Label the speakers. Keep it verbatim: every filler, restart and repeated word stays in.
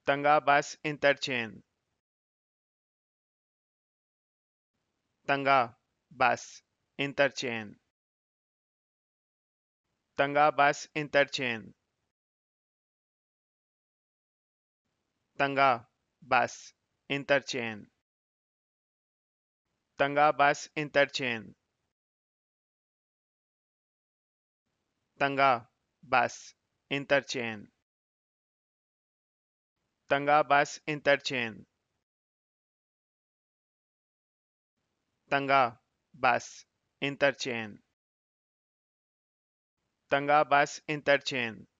Speaker 1: Tanga Bus Interchange. Tanga Bus Interchange. Tanga Bus Interchange. Tanga Bus Interchange. Tanga Bus Interchange. Tanga Bus Interchange. Tanga Bus Interchange. Tanga Bus Interchange. Tanga Bus Interchange.